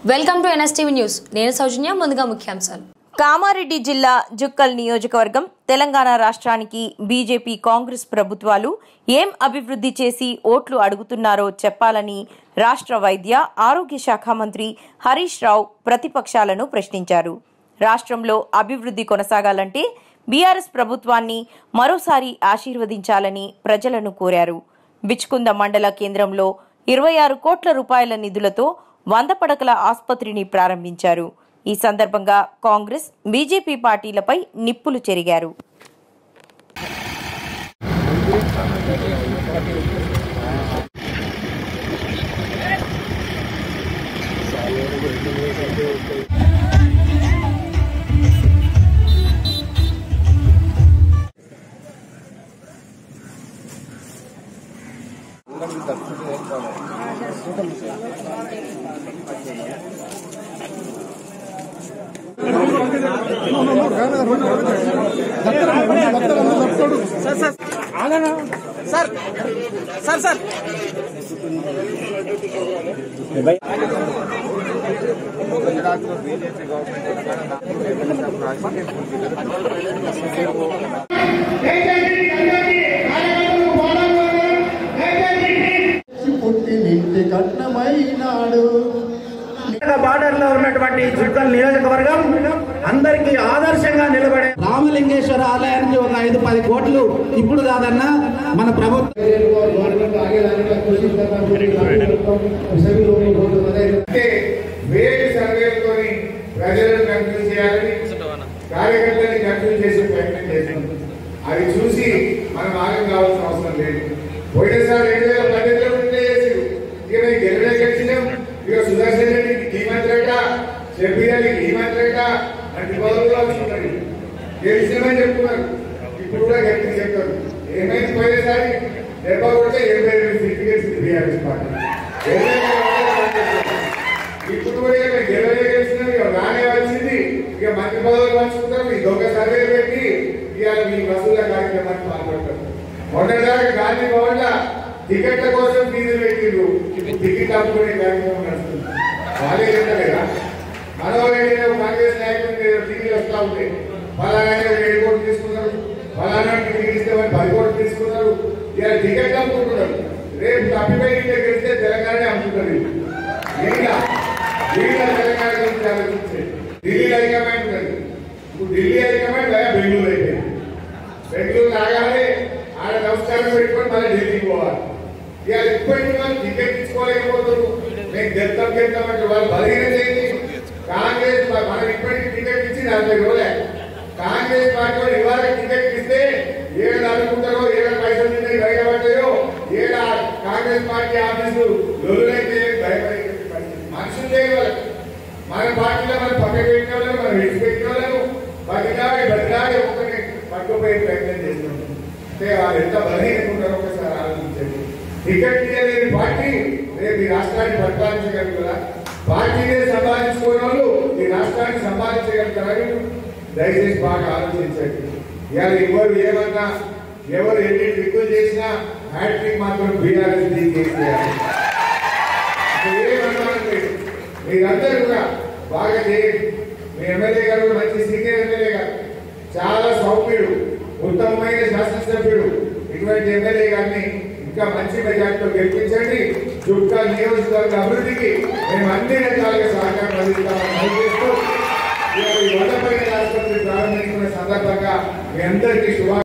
Welcome to NSTV news. నేను సౌజన్య. ముందుగా ముఖ్యాంశాలు. కామారెడ్డి జిల్లా జుక్కల్ నియోజకవర్గం తెలంగాణ రాష్ట్రానికి బీజేపీ కాంగ్రెస్ ప్రభుత్వాలు ఏం అభివృద్ధి చేసి ఓట్లు అడుగుతున్నారో చెప్పాలని రాష్ట్ర వైద్య ఆరోగ్య శాఖ మంత్రి హరీష్ రావు ప్రతిపక్షాలను ప్రశ్నించారు. రాష్ట్రంలో అభివృద్ధి కొనసాగాలంటే బీఆర్ఎస్ ప్రభుత్వాన్ని మరోసారి ఆశీర్వదించాలని ప్రజలను కోరారు. బిచ్కుంద మండల కేంద్రంలో 26 కోట్ల రూపాయల నిధులతో 100 పడకల ఆసుపత్రిని ప్రారంభించారు. ఈ సందర్భంగా కాంగ్రెస్ బీజేపీ పార్టీలపై నిప్పులు చెరిగారు. బార్డర్ లో ఉన్నటువంటి జుక్కల్ నియోజకవర్గం అందరికీ ఆదర్శంగా నిలబడే రామలింగేశ్వర ఆలయానికి ఒక 5-10 కోట్లు ఇప్పుడు కాదన్నా మన ప్రభుత్వం ప్రజలను కన్ఫ్యూజ్ చేయాలని కార్యకర్తని కన్ఫ్యూజ్ చేసే ప్రయత్నం చేస్తున్నాం. అది చూసి మనం ఆగం కావాల్సిన అవసరం లేదు. పోయినసారి 2018లో చేసారు. ఇక మేము గెలిచినాం. ఇక సుదర్శన్ రెడ్డికి ఈ మంత్రట, చెప్పియానికి ఈ మంత్రట అంటే పదవుల్లో వచ్చినారు. గెలిచినామని చెప్తున్నారు. ఇప్పుడు కూడా గెలిచి చెప్తారు. ఏమైంది పోయినసారి 70 కొడితే 82 సీట్లు గెలిచింది బీఆర్ఎస్ పార్టీ. ఇప్పుడు కూడా గెలిచినాం. ఇక రానే వచ్చింది. ఇక మంత్రి పదవులు పంచుకుంటారు. ఈ దొంగ సర్వే పెట్టి ఇవాళ మీ వసూళ్ల కార్యక్రమాన్ని పాల్గొంటారు. మొన్నటిదాకా గాంధీ భవన్ లో టికెట్ల కోసం ఫీజులు పెట్టిండ్రు. ఇప్పుడు టికెట్ అమ్ముకునే కార్యక్రమం నడుస్తుంది. వాళ్ళే చెప్పలేదా? మనోరెడ్డి కాంగ్రెస్ నాయకులు టికెట్లు వస్తా ఉంటాయి. ఫలానా 7 కోట్లు తీసుకున్నారు, ఫలానా టికెట్ ఇస్తే 10 కోట్లు తీసుకున్నారు. ఇలా టికెట్ అమ్ముకుంటున్నారు. రేపు తప్పిపోయి గెలిస్తే తెలంగాణ అమ్ముకుంటారు. తెలంగాణ గురించి ఆలోచించే ఢిల్లీ హైకమాండ్ ఉన్నది. ఇప్పుడు ఢిల్లీ హైకమాండ్ బెంగళూరు అయిపోయింది. బెంగళూరు రాగానే ఆడ నమస్కారం పెట్టుకొని మళ్ళీ ఢిల్లీకి పోవాలి. ఇక ఇప్పటికీ వాళ్ళు టికెట్ తీసుకోలేకపోతున్నారు. మేము గెలుతామంటే వాళ్ళు బలహీన చేయండి. కాంగ్రెస్ మనం ఇప్పటికీ టికెట్ ఇచ్చి 40 రోజులే. కాంగ్రెస్ పార్టీ వాళ్ళు ఇవాళ టికెట్ ఇస్తే ఏడు అనుకుంటారో, ఏడు పైసలు తిన్నాయి బయటపడ్డాయో, ఏడు కాంగ్రెస్ పార్టీ ఆఫీసు లొల్లులైతే భయపడే మనుషులు చేయగలరు. మన పార్టీలో మనం పక్కకు పెట్టిన వాళ్ళను, మనం విడిచిపెట్టిన వాళ్ళను బతిలాడి ఒకరిని పట్టుకుపోయే ప్రయత్నం చేస్తున్నాం. అంటే వాళ్ళు ఎంత బలహీనకుంటారో ఒకసారి ఆలోచించండి. టికెట్ ఇవ్వలేని పార్టీ రేపు ఈ రాష్ట్రాన్ని పరిపాలించగలుగుతారా? పార్టీనే సంపాదించుకున్న వాళ్ళు ఈ రాష్ట్రాన్ని సంపాదించగలుగుతారని దయచేసి బాగా ఆలోచించండి. ఇవాళ ఎవరు ఏమన్నా, ఎవరు ఎన్ని ట్రిక్కులు చేసినా హ్యాట్రిక్ మాత్రం బీఆర్ఎస్ చేయాలి. మీరందరూ కూడా బాగా చేయండి. మీ ఎమ్మెల్యే గారు మంచి సీనియర్ ఎమ్మెల్యే గారు, చాలా సౌమ్యుడు, ఉత్తమమైన శాసనసభ్యుడు. ఇటువంటి ఎమ్మెల్యే గారిని ఇంకా మంచి మెజార్టీతో గెలిపించండి. జుక్కల్ నియోజకవర్గ అభివృద్ధికి మేము అన్ని రకాలుగా సహకారం అందిస్తామని చేస్తూ 100 పడకల ఆసుపత్రి ప్రారంభించుకున్న సందర్భంగా మీ అందరికీ